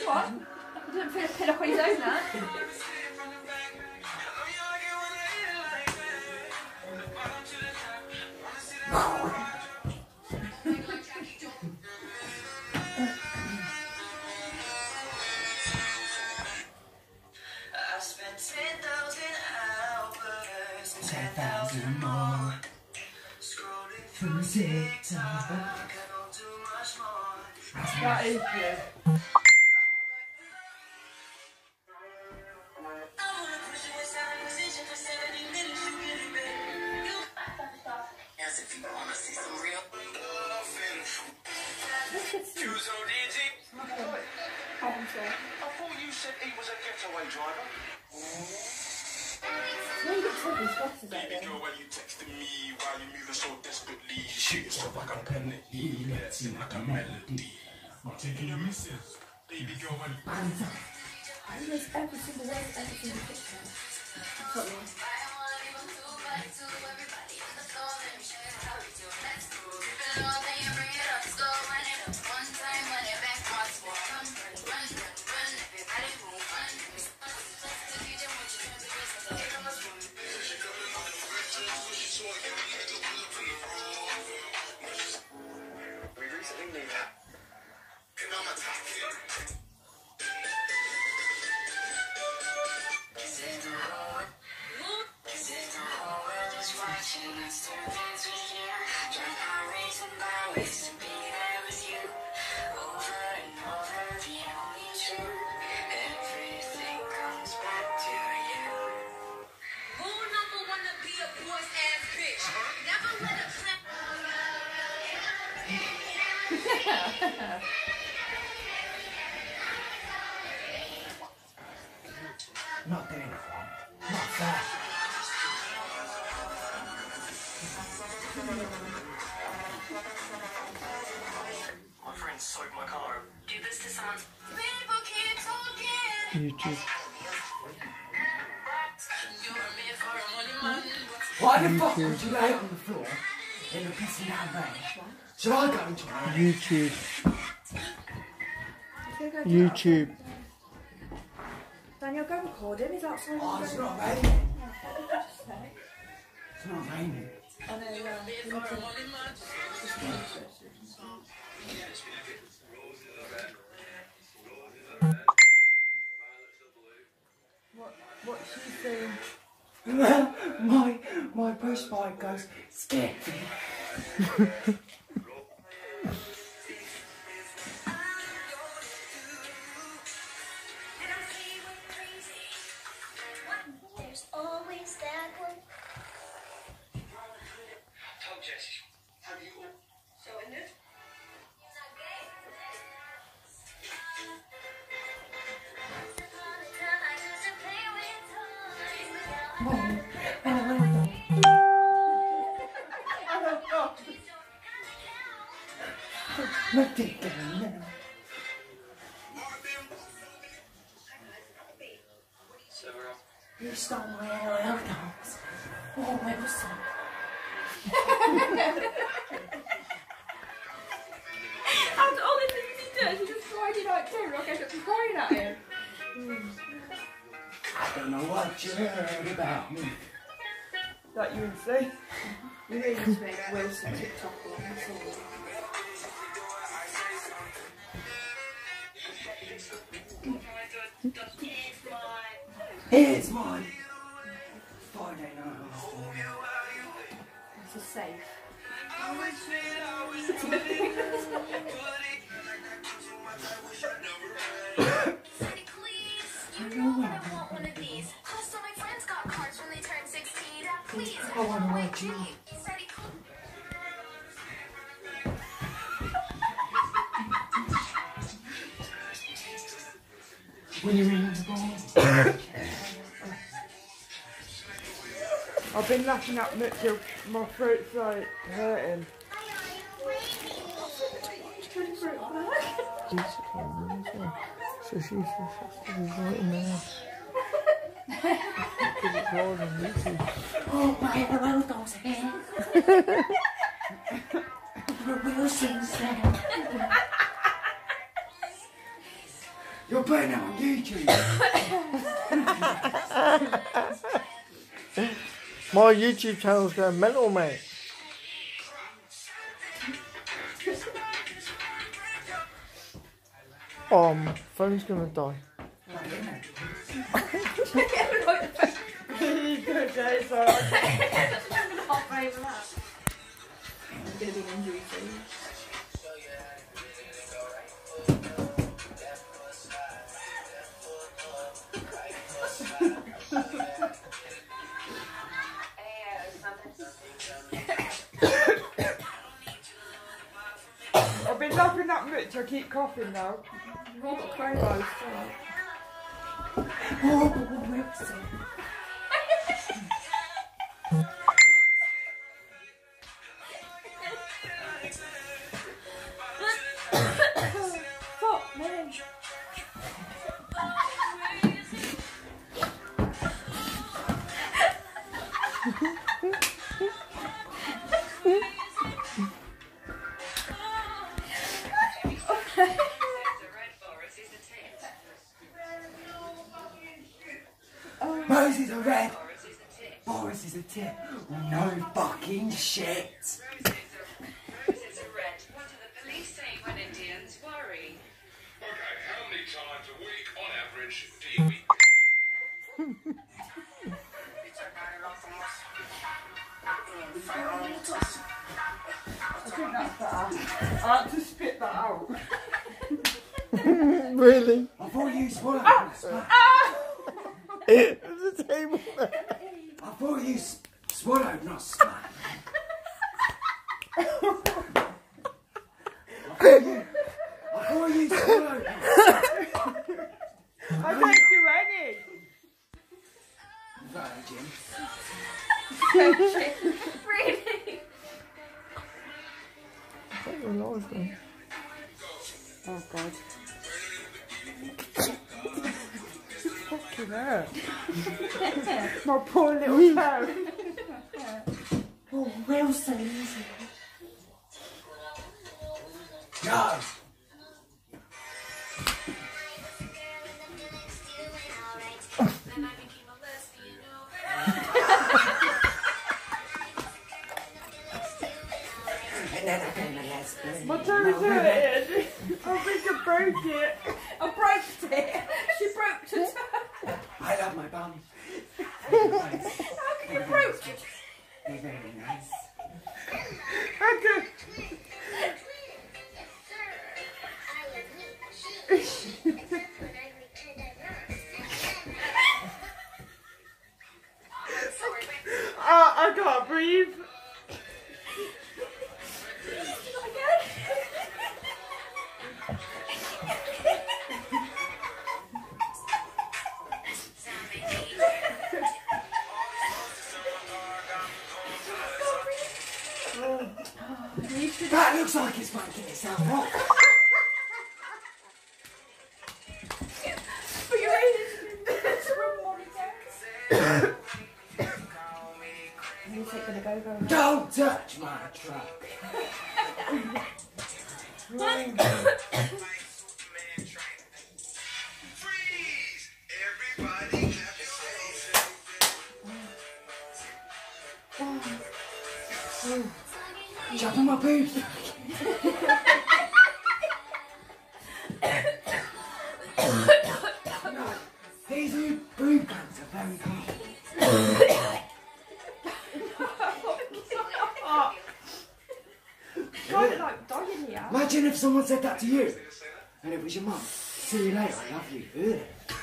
What? I don't feel a pillow on his own now. I spent 10,000 hours, 10,000 more. Scrolling through TikTok, I don't do much more. That is good. I thought you said he was a getaway driver. Baby girl, why you texting me? Why you moving so desperately? Shoot yourself like a penalty, let's sing like a melody. I'm taking your missus. Baby girl, why you... I miss every single word, every single picture. That's what it was. We recently moved out. Not doing it wrong. Not fair. My friend soaked my car. Do this to someone. People keep talking. YouTube. Why the fuck would you lay it on the floor in the pissing down rain? Should I go into it? YouTube. YouTube. Daniel, go record him. He's outside. Oh, it's not raining. It's not raining. I know, What's she saying? my push bike goes skip. There's always that one. Tell Jess, have you all... So in it? Look at them now. You stole my LOL dolls. Oh, my son. And all the things he does, he just Friday night too, like I kept crying at him. I don't know what you heard about me. That you would say. We really need to make Wilson TikTok on, that's all. Here's mine. Friday night. This is safe. I want to watch you. When you're in the ball. I've been laughing at Mitchell. My throat's like hurting. So she's right in there. Because it's hard on YouTube. Oh, my LOL dolls again. The Wilson's there. You're putting it on YouTube. My YouTube channel's going mental, mate. Oh, my phone's gonna die. He's gonna say so. I'm gonna be an injury soon. I've been laughing that much, I keep coughing now. You've all got coronavirus. Fuck me. Rose is a red. Boris is a tip. No fucking shit. Roses are red. What do the police say when Indians worry? Okay, how many times a week on average do you eat? I think that's better. I had to spit that out. Really? I thought you swallowed. The table. I thought you swallowed, not spat. I thought you swallowed. I didn't do any. Virgin. Really? Oh god. Fucking hell. My poor little toe. Oh, Wilson. No. Then I became a lesbian. And then I became a lesbian. My toe is hurting. I think I broke it. I broke it. She broke the toe. I love my bum. How can you broke it? They're very nice. I could. I can't breathe. That looks like it's wanking itself off. But you're ready to run Who's it gonna go? Don't touch my truck. Freeze! Everybody clap your hands. Jump on my boobs. These new boob guns are very cool. Kind of like dying here. Imagine if someone said that to you, and it was your mum. See you later, I love you. Ugh.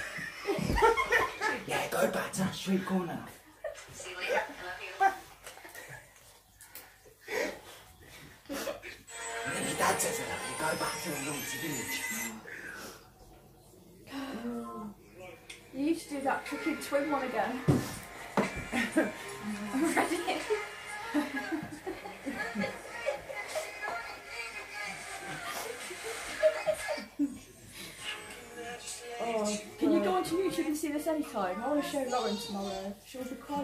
Yeah, go back to that street corner. See you later. I love you. And if your dad says I love you, go back to the Nancy village. You used to do that tricky twin one again. I'm ready. Oh, can you go onto YouTube and see this anytime? I want to show Lauren tomorrow. She'll be crying.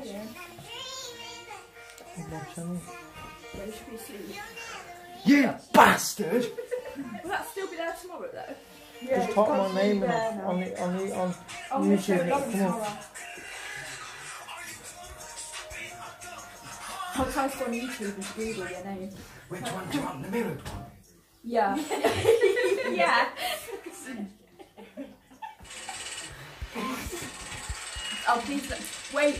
Yeah, she should be asleep. You bastard! Will that still be there tomorrow though? Yeah, Just it's type my constantly name in there now. on I'm YouTube. literally loving Come on. tomorrow. I'll try to go on YouTube and Google your name. Which one do you want? The mirrored one? Yeah. Yeah. Oh please wait.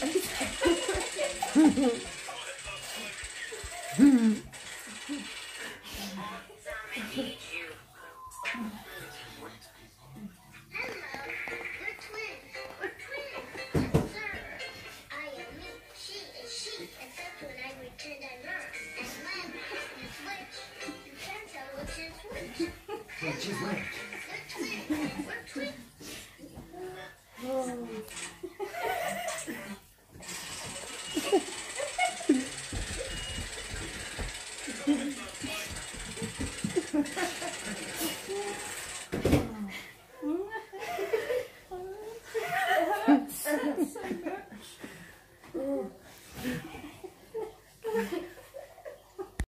Which is which?